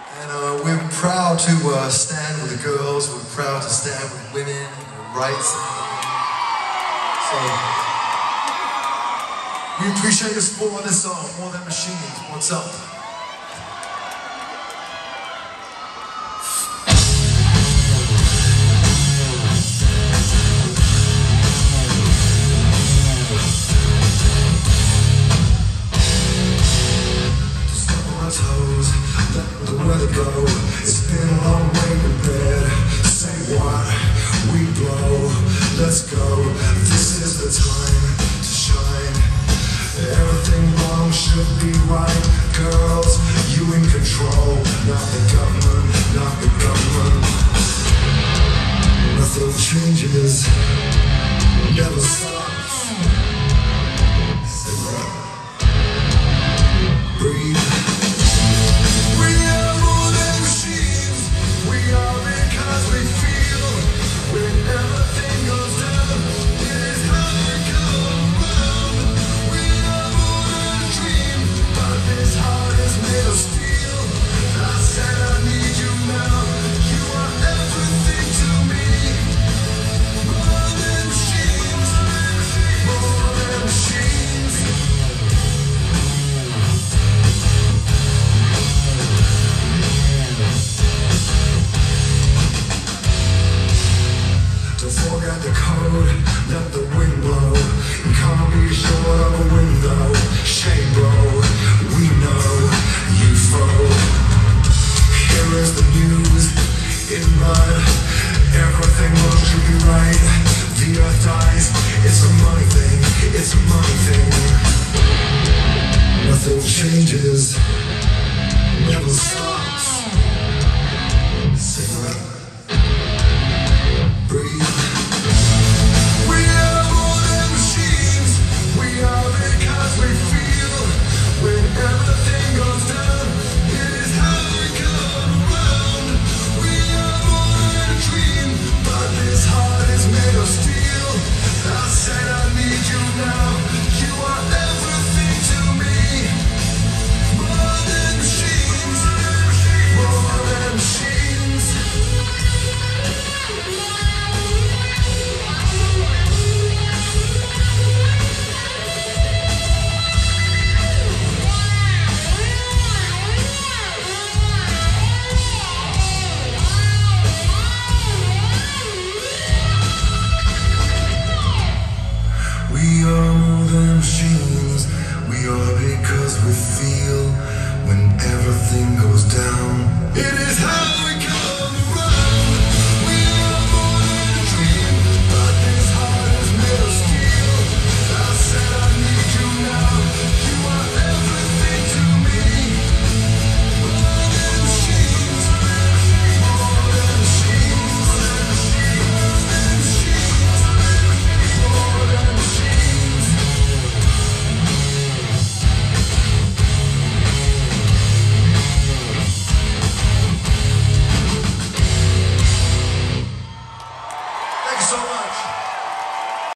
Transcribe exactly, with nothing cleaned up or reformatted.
And uh, we're proud to uh, stand with the girls, we're proud to stand with women and rights. So, we appreciate your support on this song, More Than Machines. What's up? Let it go. It's been a long way to bed. Say what? We blow. Let's go. This is the time to shine. Everything wrong should be right. Girls, you in control. Not the government, not the government. Nothing changes. Never stops. Say what? Breathe. Forget the code, let the wind blow. You can't be short of a window. Shame, bro, we know you foe. Here is the news in mud. Everything wrong should be right. The earth dies, it's a money thing, it's a money thing. Nothing changes, never stops. Sing it. Breathe. We are more than machines. We are because we feel when everything goes down. It is how we